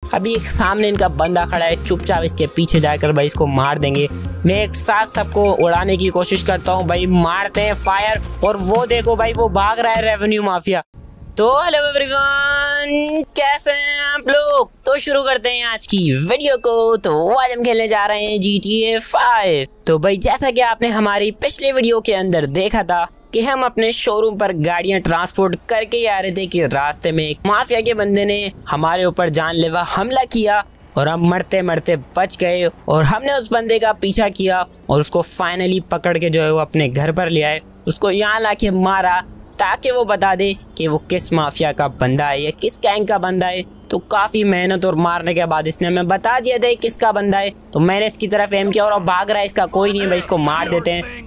अभी एक सामने इनका बंदा खड़ा है, चुपचाप इसके पीछे जाकर भाई इसको मार देंगे। मैं एक साथ सबको उड़ाने की कोशिश करता हूँ भाई, मारते हैं फायर। और वो देखो भाई वो भाग रहा है रेवेन्यू माफिया। तो हेलो एवरीवन, कैसे हैं आप लोग। तो शुरू करते हैं आज की वीडियो को। तो आज हम खेलने जा रहे हैं GTA 5। तो भाई जैसा कि आपने हमारी पिछली वीडियो के अंदर देखा था कि हम अपने शोरूम पर गाड़ियां ट्रांसपोर्ट करके ही आ रहे थे कि रास्ते में एक माफिया के बंदे ने हमारे ऊपर जानलेवा हमला किया और हम मरते मरते बच गए। और हमने उस बंदे का पीछा किया और उसको फाइनली पकड़ के जो है वो अपने घर पर ले आए। उसको यहाँ लाके मारा ताकि वो बता दे कि वो किस माफिया का बंदा है या किस गैंग का बंदा है। तो काफी मेहनत और मारने के बाद इसने हमें बता दिया था किसका बंदा है। तो मैंने इसकी तरफ एम किया और अब भाग रहा है, इसका कोई नहीं है भाई, इसको मार देते हैं।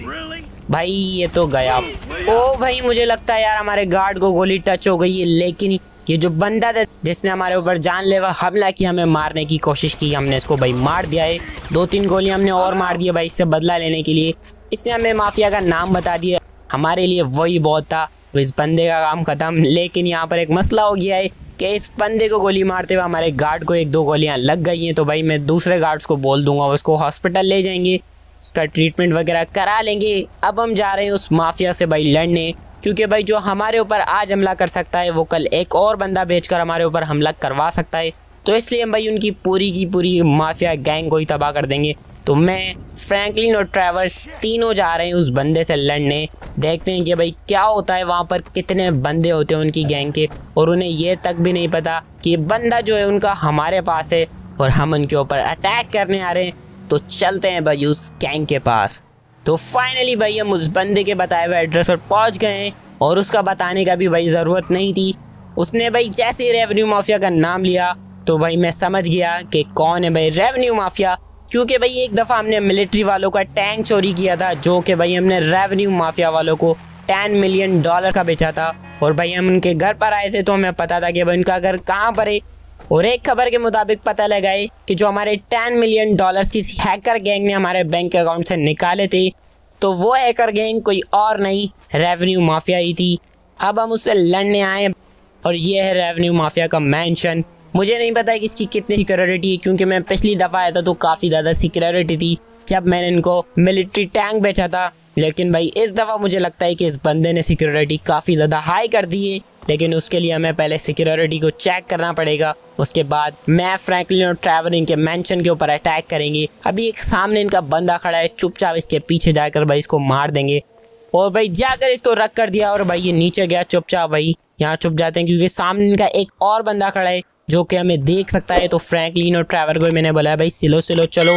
भाई ये तो गया। ओ भाई मुझे लगता है यार हमारे गार्ड को गोली टच हो गई है, लेकिन ये जो बंदा था जिसने हमारे ऊपर जानलेवा हमला किया, हमें मारने की कोशिश की, हमने इसको भाई मार दिया है। 2-3 गोलियां हमने और मार दी भाई इससे बदला लेने के लिए। इसने हमें माफिया का नाम बता दिया, हमारे लिए वही बहुत था। तो इस बंदे का काम खत्म। लेकिन यहाँ पर एक मसला हो गया है कि इस बंदे को गोली मारते हुए हमारे गार्ड को 1-2 गोलियां लग गई हैं। तो भाई मैं दूसरे गार्ड्स को बोल दूंगा, उसको हॉस्पिटल ले जाएंगे, उसका ट्रीटमेंट वगैरह करा लेंगे। अब हम जा रहे हैं उस माफिया से भाई लड़ने, क्योंकि भाई जो हमारे ऊपर आज हमला कर सकता है वो कल एक और बंदा भेजकर हमारे ऊपर हमला करवा सकता है। तो इसलिए हम भाई उनकी पूरी की पूरी माफिया गैंग को ही तबाह कर देंगे। तो मैं, फ्रैंकलिन और ट्रैवर तीनों जा रहे हैं उस बंदे से लड़ने। देखते हैं कि भाई क्या होता है, वहाँ पर कितने बंदे होते हैं उनकी गैंग के, और उन्हें ये तक भी नहीं पता कि बंदा जो है उनका हमारे पास है और हम उनके ऊपर अटैक करने आ रहे हैं। तो चलते हैं भाई उस गैंग के पास। तो फाइनली भाई हम उस बंदे के बताए हुए एड्रेस पर पहुंच गए हैं और उसका बताने का भी भाई ज़रूरत नहीं थी। उसने भाई जैसे ही रेवेन्यू माफिया का नाम लिया तो भाई मैं समझ गया कि कौन है भाई रेवेन्यू माफिया। क्योंकि भाई एक दफ़ा हमने मिलिट्री वालों का टैंक चोरी किया था, जो कि भाई हमने रेवेन्यू माफिया वालों को $10 मिलियन का बेचा था। और भाई हम उनके घर पर आए थे तो हमें पता था कि भाई उनका घर कहाँ पर है। और एक खबर के मुताबिक पता लगा है कि जो हमारे $10 मिलियन किसी हैकर गैंग ने हमारे बैंक अकाउंट से निकाले थे, तो वो हैकर गैंग कोई और नहीं, रेवेन्यू माफिया ही थी। अब हम उससे लड़ने आए और ये है रेवेन्यू माफिया का मैंशन। मुझे नहीं पता कि इसकी कितनी सिक्योरिटी है, क्योंकि मैं पिछली दफ़ा आया था तो काफ़ी ज़्यादा सिक्योरिटी थी जब मैंने इनको मिलिट्री टैंक बेचा था। लेकिन भाई इस दफ़ा मुझे लगता है कि इस बंदे ने सिक्योरिटी काफ़ी ज़्यादा हाई कर दी है। लेकिन उसके लिए हमें पहले सिक्योरिटी को चेक करना पड़ेगा। उसके बाद मैं, फ्रैंकलिन और ट्रैवर इनके मेंशन के ऊपर अटैक करेंगे। अभी एक सामने इनका बंदा खड़ा है, चुपचाप इसके पीछे जाकर भाई इसको मार देंगे। और भाई जाकर इसको रख कर दिया और भाई ये नीचे गया चुपचाप। भाई यहाँ छुप जाते हैं क्योंकि सामने इनका एक और बंदा खड़ा है जो कि हमें देख सकता है। तो फ्रैंकलिन और ट्रैवर को मैंने बोला भाई सिलो सिलो चलो।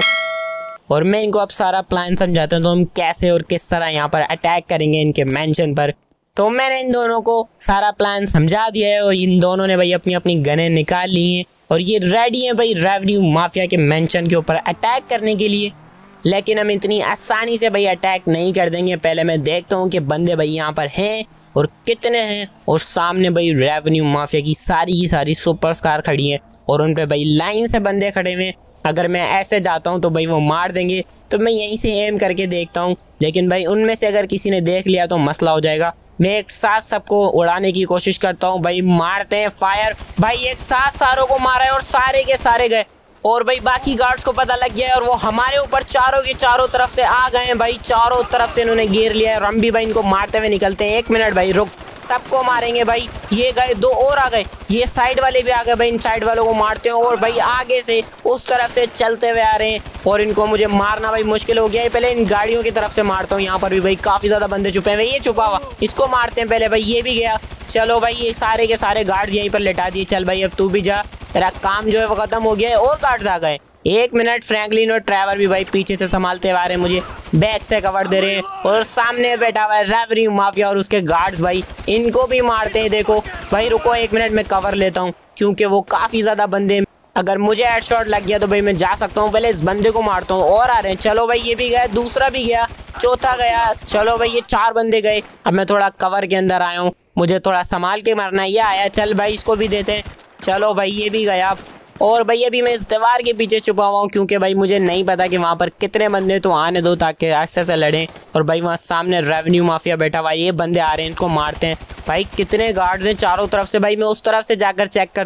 और मैं इनको अब सारा प्लान समझाता हूँ तो हम कैसे और किस तरह यहाँ पर अटैक करेंगे इनके मेंशन पर। तो मैंने इन दोनों को सारा प्लान समझा दिया है और इन दोनों ने भाई अपनी अपनी गनें निकाल ली हैं और ये रेडी हैं भाई रेवेन्यू माफिया के मेंशन के ऊपर अटैक करने के लिए। लेकिन हम इतनी आसानी से भाई अटैक नहीं कर देंगे। पहले मैं देखता हूँ कि बंदे भाई यहाँ पर हैं और कितने हैं। और सामने भाई रेवेन्यू माफिया की सारी सुपरस्टार खड़ी हैं और उन पे भाई लाइन से बंदे खड़े हुए हैं। अगर मैं ऐसे जाता हूँ तो भाई वो मार देंगे, तो मैं यहीं से एम करके देखता हूँ। लेकिन भाई उनमें से अगर किसी ने देख लिया तो मसला हो जाएगा। मैं एक साथ सबको उड़ाने की कोशिश करता हूँ भाई, मारते हैं फायर। भाई एक साथ सारों को मारा है और सारे के सारे गए। और भाई बाकी गार्ड्स को पता लग गया है और वो हमारे ऊपर चारों के चारों तरफ से आ गए हैं भाई। चारों तरफ से इन्होंने घेर लिया है और हम भी भाई इनको मारते हुए निकलते हैं। 1 मिनट भाई रुक, सबको मारेंगे भाई। ये गए, 2 और आ गए, ये साइड वाले भी आ गए भाई। इन साइड वालों को मारते हैं और भाई आगे से उस तरफ से चलते हुए आ रहे हैं और इनको मुझे मारना भाई मुश्किल हो गया है। पहले इन गाड़ियों की तरफ से मारता हूँ। यहाँ पर भी भाई काफी ज्यादा बंदे छुपे हुए, ये छुपा हुआ, इसको मारते हैं पहले भाई। ये भी गया। चलो भाई ये सारे के सारे गार्ड यहीं पर लेटा दिए। चल भाई अब तू भी जा, तेरा काम जो है वो खत्म हो गया है। और गार्ड्स आ गए। 1 मिनट, फ्रैंकलिन और ट्रैवर भी भाई पीछे से संभालते हुए आ रहे हैं, मुझे बैक से कवर दे रहे हैं। और सामने बैठा हुआ है रेवेन्यू माफिया और उसके गार्ड्स भाई, इनको भी मारते हैं। देखो भाई रुको 1 मिनट में कवर लेता हूँ क्योंकि वो काफ़ी ज़्यादा बंदे, अगर मुझे हेडशॉट लग गया तो भाई मैं जा सकता हूँ। पहले इस बंदे को मारता हूँ। और आ रहे हैं, चलो भाई ये भी गया, दूसरा भी गया, चौथा गया। चलो भाई ये 4 बंदे गए। अब मैं थोड़ा कवर के अंदर आया हूँ, मुझे थोड़ा संभाल के मारना है। ये आया, चल भाई इसको भी देते हैं। चलो भाई ये भी गया। और भाई अभी मैं इस दीवार के पीछे छुपा हुआ हूँ क्योंकि भाई मुझे नहीं पता कि वहाँ पर कितने बंदे, तो आने दो ताकि आस्ते से लड़ें। और भाई वहाँ सामने रेवेन्यू माफिया बैठा हुआ है, ये बंदे आ रहे हैं, इनको मारते हैं। भाई कितने गार्ड्स हैं चारों तरफ से। भाई मैं उस तरफ से जाकर चेक करता हूँ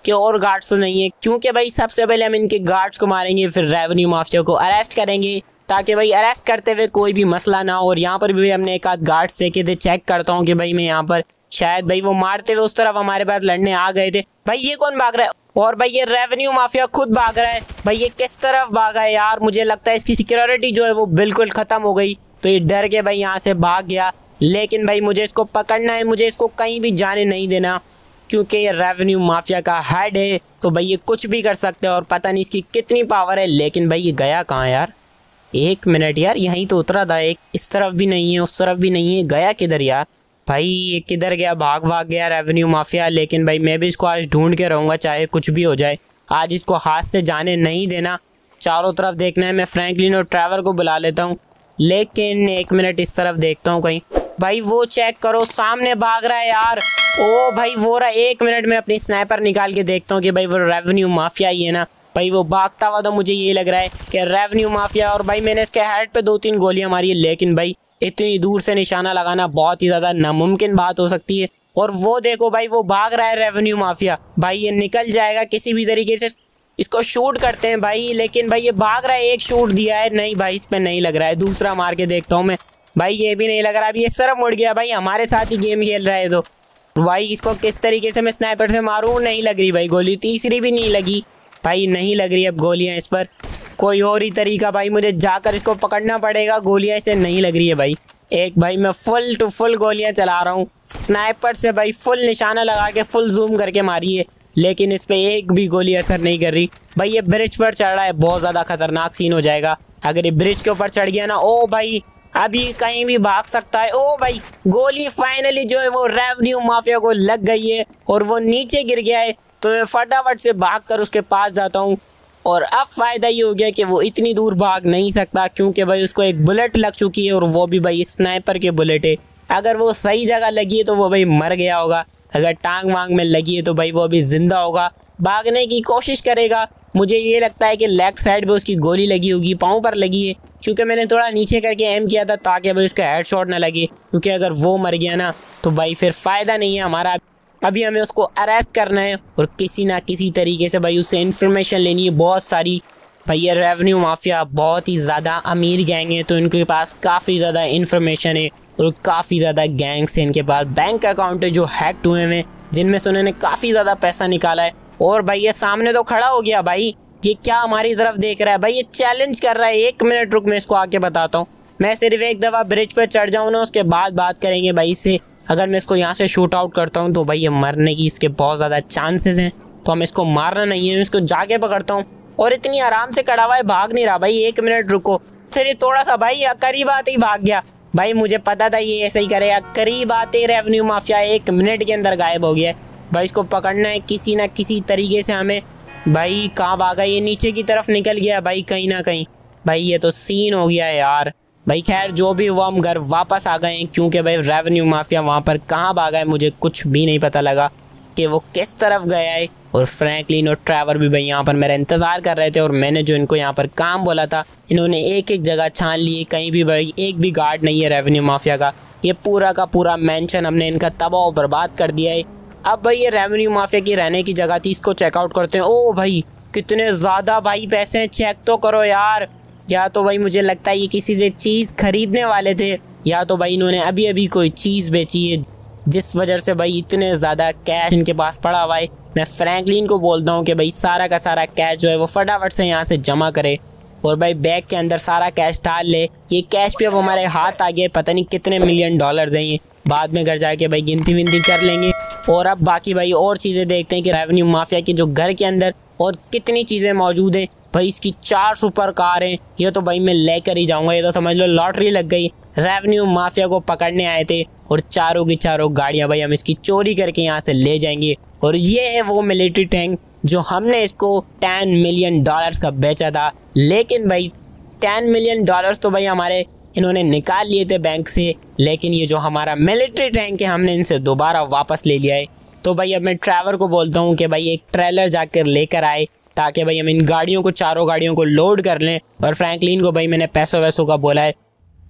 कि और गार्ड्स तो नहीं है, क्योंकि भाई सबसे पहले हम इनके गार्ड्स को मारेंगे, फिर रेवेन्यू माफिया को अरेस्ट करेंगे, ताकि भाई अरेस्ट करते हुए कोई भी मसला ना हो। और यहाँ पर भी हमने एक आध गार्ड्स देखे थे, चेक करता हूँ कि भाई मैं यहाँ पर शायद भाई वो मारते हुए उस तरफ हमारे पास लड़ने आ गए थे। भाई ये कौन भाग रहा है? और भाई ये रेवेन्यू माफिया खुद भाग रहा है। भाई ये किस तरफ भागा है यार? मुझे लगता है इसकी सिक्योरिटी जो है वो बिल्कुल खत्म हो गई, तो ये डर के भाई यहाँ से भाग गया। लेकिन भाई मुझे इसको पकड़ना है, मुझे इसको कहीं भी जाने नहीं देना, क्योंकि ये रेवेन्यू माफिया का हेड है, तो भाई ये कुछ भी कर सकते हैं और पता नहीं इसकी कितनी पावर है। लेकिन भाई ये गया कहाँ यार? एक मिनट यार, यहीं तो उतरा था। एक इस तरफ भी नहीं है, उस तरफ भी नहीं है, गया किधर यार? भाई ये किधर गया? भाग गया रेवेन्यू माफिया। लेकिन भाई मैं भी इसको आज ढूंढ के रहूँगा, चाहे कुछ भी हो जाए। आज इसको हाथ से जाने नहीं देना, चारों तरफ देखना है। मैं फ्रैंकलिन और ट्रेवर को बुला लेता हूँ, लेकिन एक मिनट इस तरफ देखता हूँ कहीं। भाई वो चेक करो, सामने भाग रहा है यार। ओ भाई वो रहा। एक मिनट में अपनी स्नाइपर निकाल के देखता हूँ कि भाई वो रेवेन्यू माफिया ही है ना। भाई वो भागता हुआ तो मुझे ये लग रहा है कि रेवेन्यू माफिया। और भाई मैंने इसके हेड पे 2-3 गोलियां मारी है, लेकिन भाई इतनी दूर से निशाना लगाना बहुत ही ज़्यादा नामुमकिन बात हो सकती है। और वो देखो भाई वो भाग रहा है रेवेन्यू माफिया। भाई ये निकल जाएगा किसी भी तरीके से, इसको शूट करते हैं भाई। लेकिन भाई ये भाग रहा है, एक शूट दिया है, नहीं भाई इस पे नहीं लग रहा है। दूसरा मार के देखता हूँ मैं। भाई ये भी नहीं लग रहा। अभी ये सरफ मुड़ गया भाई, हमारे साथ ही गेम खेल रहा है। तो भाई इसको किस तरीके से मैं स्नाइपर से मारूँ? नहीं लग रही भाई गोली, तीसरी भी नहीं लगी भाई, नहीं लग रही अब गोलियाँ इस पर। कोई और ही तरीका भाई, मुझे जाकर इसको पकड़ना पड़ेगा। गोलियाँ इसे नहीं लग रही है भाई। एक भाई मैं फुल टू फुल गोलियाँ चला रहा हूँ स्नाइपर से भाई, फुल निशाना लगा के फुल जूम करके मारी है, लेकिन इस पर एक भी गोली असर नहीं कर रही। भाई ये ब्रिज पर चढ़ रहा है, बहुत ज़्यादा खतरनाक सीन हो जाएगा अगर ये ब्रिज के ऊपर चढ़ गया ना। ओ भाई अभी कहीं भी भाग सकता है। ओ भाई गोली फाइनली जो है वो रेवेन्यू माफिया को लग गई है और वो नीचे गिर गया है। तो मैं फटाफट से भागकर उसके पास जाता हूँ। और अब फ़ायदा ये हो गया कि वो इतनी दूर भाग नहीं सकता, क्योंकि भाई उसको एक बुलेट लग चुकी है, और वो भी भाई स्नाइपर के बुलेट है। अगर वो सही जगह लगी है तो वो भाई मर गया होगा, अगर टांग वांग में लगी है तो भाई वो अभी ज़िंदा होगा, भागने की कोशिश करेगा। मुझे ये लगता है कि लेग साइड पे उसकी गोली लगी होगी, पाँव पर लगी है, क्योंकि मैंने थोड़ा नीचे करके एम किया था ताकि भाई उसका हेड शॉट ना लगे। क्योंकि अगर वो मर गया ना तो भाई फिर फ़ायदा नहीं है हमारा। अभी हमें उसको अरेस्ट करना है और किसी ना किसी तरीके से भाई उससे इन्फॉर्मेशन लेनी है बहुत सारी। भाई ये रेवेन्यू माफिया बहुत ही ज़्यादा अमीर गैंग है, तो इनके पास काफ़ी ज़्यादा इन्फॉर्मेशन है और काफ़ी ज़्यादा गैंग्स हैं इनके पास। बैंक अकाउंट है जो हैक्ड हुए हैं, जिनमें से उन्होंने काफ़ी ज़्यादा पैसा निकाला है। और भाई ये सामने तो खड़ा हो गया भाई, ये क्या हमारी तरफ देख रहा है भाई? ये चैलेंज कर रहा है। एक मिनट रुक, मैं इसको आके बताता हूँ। मैं सिर्फ एक दफ़ा ब्रिज पर चढ़ जाऊँ ना, उसके बाद बात करेंगे भाई इससे। अगर मैं इसको यहाँ से शूट आउट करता हूँ तो भाई ये मरने की इसके बहुत ज़्यादा चांसेस हैं, तो हमें इसको मारना नहीं है। मैं इसको जाके पकड़ता हूँ, और इतनी आराम से खड़ा हुआ है, भाग नहीं रहा भाई। एक मिनट रुको, फिर थोड़ा सा भाई करीब आते ही भाग गया भाई। मुझे पता था ये ऐसे ही करेगा। करीब आते रेवेन्यू माफिया 1 मिनट के अंदर गायब हो गया है भाई। इसको पकड़ना है किसी ना किसी तरीके से हमें। भाई कहाँ भागा? ये नीचे की तरफ निकल गया भाई कहीं ना कहीं। भाई ये तो सीन हो गया है यार। भाई खैर जो भी हुआ, हम घर वापस आ गए हैं, क्योंकि भाई रेवेन्यू माफिया वहाँ पर कहाँ भागा है मुझे कुछ भी नहीं पता लगा कि वो किस तरफ गया है। और फ्रैंकलिन और ट्रेवर भी भाई यहाँ पर मेरा इंतज़ार कर रहे थे, और मैंने जो इनको यहाँ पर काम बोला था इन्होंने एक एक जगह छान लिए। कहीं भी भाई एक भी गार्ड नहीं है रेवेन्यू माफिया का। ये पूरा का पूरा मेंशन हमने इनका तबाह और बर्बाद कर दिया है। अब भाई ये रेवेन्यू माफिया की रहने की जगह थी, इसको चेकआउट करते हैं। ओ भाई कितने ज़्यादा भाई पैसे हैं, चेक तो करो यार। या तो भाई मुझे लगता है ये किसी से चीज़ खरीदने वाले थे, या तो भाई इन्होंने अभी अभी कोई चीज़ बेची है, जिस वजह से भाई इतने ज़्यादा कैश इनके पास पड़ा हुआ है। मैं फ्रैंकलिन को बोलता हूँ कि भाई सारा का सारा कैश जो है वो फटाफट से यहाँ से जमा करे, और भाई बैग के अंदर सारा कैश डाल ले। ये कैश भी अब हमारे हाथ आ गए, पता नहीं कितने मिलियन डॉलर्स हैं ये। बाद में घर जाके भाई गिनती विनती कर लेंगे। और अब बाकी भाई और चीज़ें देखते हैं कि रेवेन्यू माफिया के जो घर के अंदर और कितनी चीज़ें मौजूद हैं। भाई इसकी 4 सुपर कार हैं, ये तो भाई मैं लेकर ही जाऊंगा। ये तो समझ लो लॉटरी लग गई। रेवेन्यू माफिया को पकड़ने आए थे, और चारों की चारों गाड़ियां भाई हम इसकी चोरी करके यहाँ से ले जाएंगे। और ये है वो मिलिट्री टैंक जो हमने इसको 10 मिलियन डॉलर्स का बेचा था। लेकिन भाई 10 मिलियन डॉलर्स तो भाई हमारे इन्होंने निकाल लिए थे बैंक से, लेकिन ये जो हमारा मिलिट्री टैंक है हमने इनसे दोबारा वापस ले लिया है। तो भाई अब मैं ट्रेवर को बोलता हूँ कि भाई एक ट्रेलर जाकर लेकर आए, ताकि भाई हम इन गाड़ियों को, चारों गाड़ियों को लोड कर लें। और फ्रैंकलिन को भाई मैंने पैसों वैसों का बोला है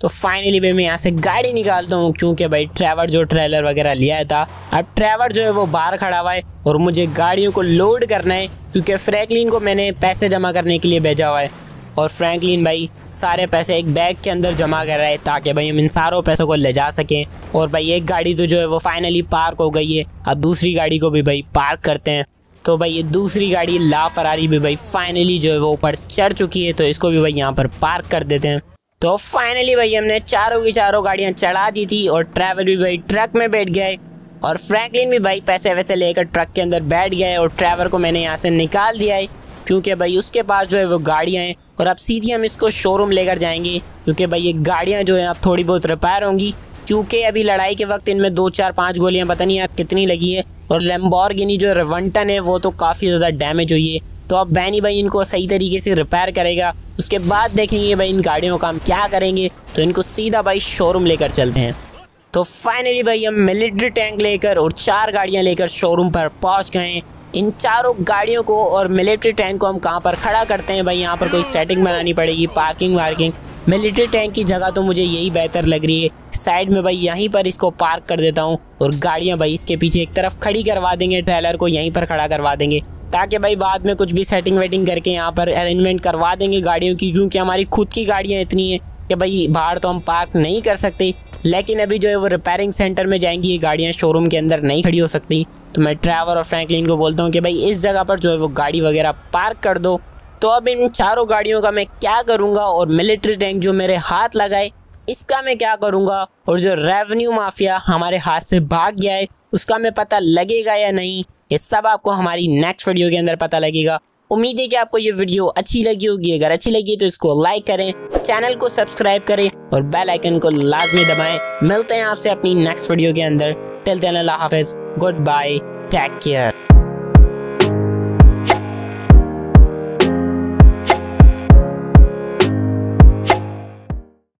तो फाइनली भाई मैं यहाँ से गाड़ी निकालता हूँ, क्योंकि भाई ट्रेवर जो ट्रेलर वगैरह लिया था, अब ट्रेवर जो है वो बाहर खड़ा हुआ है और मुझे गाड़ियों को लोड करना है, क्योंकि फ्रैंकलिन को मैंने पैसे जमा करने के लिए भेजा हुआ है। और फ्रैंकलिन भाई सारे पैसे एक बैग के अंदर जमा कर रहा है ताकि भाई हम इन सारों पैसों को ले जा सकें। और भाई एक गाड़ी तो जो है वो फाइनली पार्क हो गई है, अब दूसरी गाड़ी को भी भाई पार्क करते हैं। तो भाई ये दूसरी गाड़ी ला फरारी भी भाई फाइनली जो है वो ऊपर चढ़ चुकी है, तो इसको भी भाई यहाँ पर पार्क कर देते हैं। तो फाइनली भाई हमने चारों की चारों गाड़ियाँ चढ़ा दी थी और ट्रैवल भी भाई ट्रक में बैठ गया है और फ्रैंकलिन भी भाई पैसे वैसे लेकर ट्रक के अंदर बैठ गया है और ट्रैवर को मैंने यहाँ से निकाल दिया है, क्योंकि भाई उसके पास जो है वो गाड़ियाँ हैं। और अब सीधी हम इसको शोरूम लेकर जाएंगे, क्योंकि भाई ये गाड़ियाँ जो है अब थोड़ी बहुत रिपेयर होंगी, क्योंकि अभी लड़ाई के वक्त इनमें 2 4 5 गोलियाँ पता नहीं यार कितनी लगी है। और लैम्बोर्गिनी जो रेवंटन है वो तो काफ़ी ज़्यादा डैमेज हुई है। तो अब बैनी भाई इनको सही तरीके से रिपेयर करेगा, उसके बाद देखेंगे भाई इन गाड़ियों का हम क्या करेंगे। तो इनको सीधा भाई शोरूम लेकर चलते हैं। तो फाइनली भाई हम मिलिट्री टैंक लेकर और 4 गाड़ियाँ लेकर शोरूम पर पहुँच गए हैं। इन चारों गाड़ियों को और मिलिट्री टैंक को हम कहाँ पर खड़ा करते हैं भाई, यहाँ पर कोई सेटिंग बनानी पड़ेगी, पार्किंग वार्किंग। मिलिट्री टैंक की जगह तो मुझे यही बेहतर लग रही है, साइड में भाई यहीं पर इसको पार्क कर देता हूँ और गाड़ियाँ भाई इसके पीछे एक तरफ खड़ी करवा देंगे, ट्रेलर को यहीं पर खड़ा करवा देंगे, ताकि भाई बाद में कुछ भी सेटिंग वेटिंग करके यहाँ पर अरेंजमेंट करवा देंगे गाड़ियों की, क्योंकि हमारी खुद की गाड़ियाँ इतनी हैं कि भाई बाहर तो हम पार्क नहीं कर सकते। लेकिन अभी जो है वो रिपेयरिंग सेंटर में जाएंगी ये गाड़ियाँ, शोरूम के अंदर नहीं खड़ी हो सकती। तो मैं ट्रैवर और फ्रैंकलिन को बोलता हूँ कि भाई इस जगह पर जो है वो गाड़ी वगैरह पार्क कर दो। तो अब इन चारों गाड़ियों का मैं क्या करूँगा और मिलिट्री टैंक जो मेरे हाथ लगाए इसका मैं क्या करूँगा, और जो रेवेन्यू माफिया हमारे हाथ से भाग गया है उसका मैं पता लगेगा या नहीं, ये सब आपको हमारी नेक्स्ट वीडियो के अंदर पता लगेगा। उम्मीद है कि आपको ये वीडियो अच्छी लगी होगी। अगर अच्छी लगी तो इसको लाइक करें, चैनल को सब्सक्राइब करें और बेल आइकन को लाजमी दबाएं। मिलते हैं आपसे अपनी नेक्स्ट वीडियो के अंदर। टिल देन अल्लाह हाफिज, गुड बाय, टेक केयर।